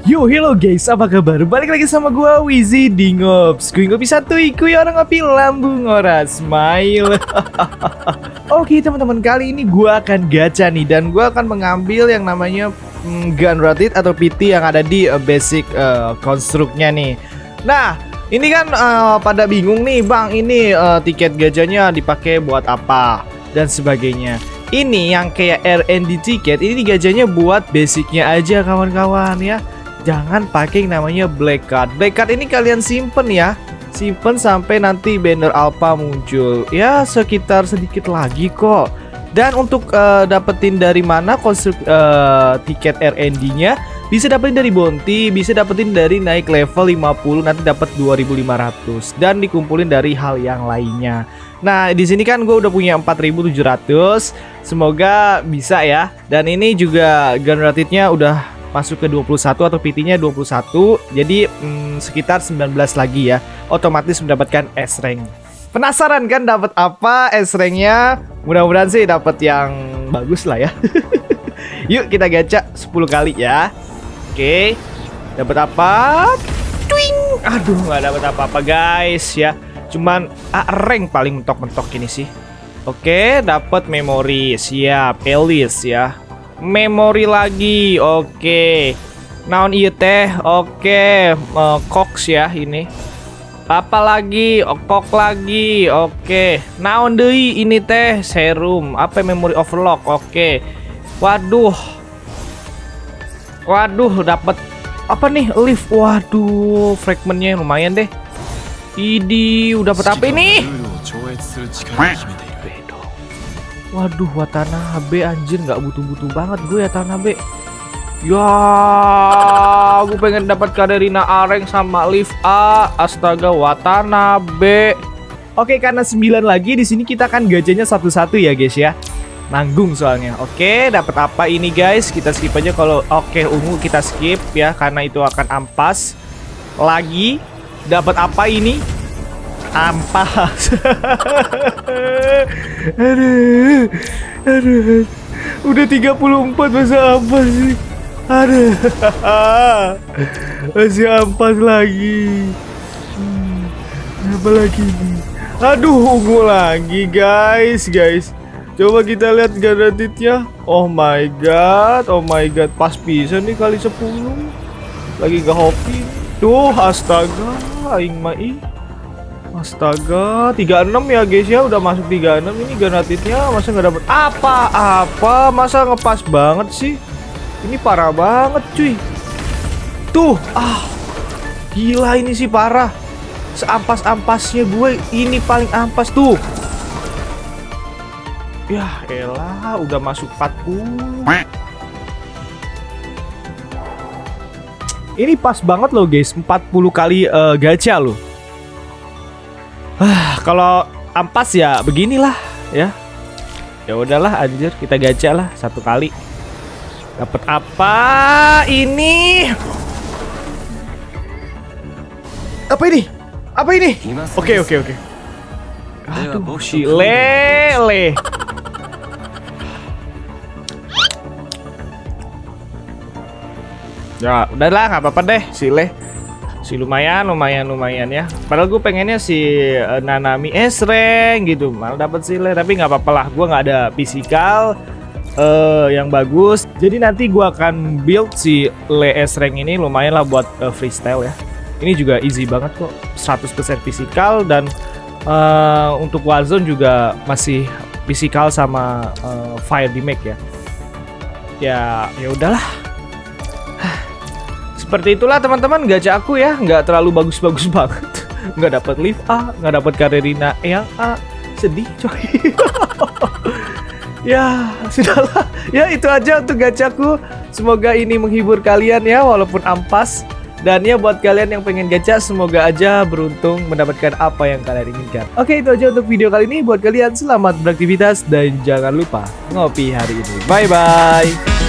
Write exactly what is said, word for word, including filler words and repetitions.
Yo, hello guys, apa kabar? Balik lagi sama gua Wizzy di Ngops. Kui ngopi satu, kui orang ngopi lambung ora smile. Oke teman-teman, kali ini gua akan gacha nih, dan gua akan mengambil yang namanya mm, Gun Rotate atau P T yang ada di uh, basic uh, konstruknya nih. Nah, ini kan uh, pada bingung nih, Bang, ini uh, tiket gachanya dipakai buat apa dan sebagainya. Ini yang kayak R and D tiket, ini gachanya buat basicnya aja kawan-kawan ya. Jangan pakai yang namanya black card. Black card ini kalian simpen ya, simpen sampai nanti banner alpha muncul. Ya sekitar sedikit lagi kok. Dan untuk uh, dapetin dari mana konstruk uh, tiket R and D-nya, bisa dapetin dari bounty, bisa dapetin dari naik level lima puluh, nanti dapat dua ribu lima ratus, dan dikumpulin dari hal yang lainnya. Nah, di sini kan gue udah punya empat ribu tujuh ratus. Semoga bisa ya. Dan ini juga gun rate-nya udah masuk ke dua puluh satu atau P T-nya dua puluh satu. Jadi hmm, sekitar sembilan belas lagi ya. Otomatis mendapatkan S rank. Penasaran kan dapat apa S rank-nya? Mudah-mudahan sih dapat yang bagus lah ya. Yuk kita gacha sepuluh kali ya. Oke. Dapat apa? Twing. Aduh, nggak dapat apa-apa guys ya. Cuman ah, rank paling mentok-mentok ini sih. Oke, dapat memori. Siap, Elis ya. Memori lagi, oke. Naon ieu teh, oke. uh, Cox ya ini. Apa lagi, oh, kok lagi, oke. Naon deui ini teh, serum. Apa memory overlock, oke. Waduh, waduh, dapat apa nih, lift. Waduh, fragmentnya lumayan deh. Idi, udah dapat apa ini? Waduh, Watanabe anjir, nggak butuh-butuh banget gue ya Watanabe. Ya, gue pengen dapat Katarina Areng sama Liv A. Astaga, Watanabe. Oke, karena sembilan lagi di sini kita akan gachanya satu-satu ya guys ya. Nanggung soalnya. Oke, dapat apa ini guys? Kita skip aja kalau oke ungu kita skip ya, karena itu akan ampas. Lagi dapat apa ini? Ampas. Aduh, aduh, udah tiga puluh empat masa ampas sih. Aduh, masih ampas lagi. Hmm, apa lagi nih? Aduh, ungu lagi guys, guys. Coba kita lihat garantinya. Oh my god, oh my god, pas bisa nih kali sepuluh. Lagi nggak hoki. Tuh, astaga, aing mai. Astaga, tiga puluh enam ya guys ya, udah masuk tiga puluh enam. Ini granatitnya masa nggak dapet apa-apa, masa ngepas banget sih. Ini parah banget cuy. Tuh, ah, gila ini sih parah. Seampas-ampasnya gue, ini paling ampas tuh. Ya elah, udah masuk empat puluh. Ini pas banget loh guys, empat puluh kali uh, gacha loh. Ah, kalau ampas ya beginilah ya. Ya udahlah anjir, kita gacha lah satu kali. Dapat apa ini? Apa ini? Apa ini? Oke oke oke. Aduh, si lele. Ya udahlah, nggak apa-apa deh sile. Si lumayan, lumayan, lumayan ya. Padahal gue pengennya si uh, Nanami S rank gitu, malah dapat sile. Tapi nggak apa-apa lah, gue nggak ada physical uh, yang bagus. Jadi nanti gue akan build si Le S rank ini lumayan lah buat uh, freestyle ya. Ini juga easy banget kok, seratus persen physical, dan uh, untuk Warzone juga masih physical sama uh, fire damage ya. Ya, ya udahlah. Seperti itulah teman-teman gacha aku ya, nggak terlalu bagus-bagus banget. Nggak dapat Liv A, nggak dapat Katarina yang A, sedih coy. Ya sudahlah, ya itu aja untuk gachaku. Semoga ini menghibur kalian ya, walaupun ampas. Dan ya buat kalian yang pengen gacha, semoga aja beruntung mendapatkan apa yang kalian inginkan. Oke, itu aja untuk video kali ini. Buat kalian selamat beraktivitas dan jangan lupa ngopi hari ini. Bye bye.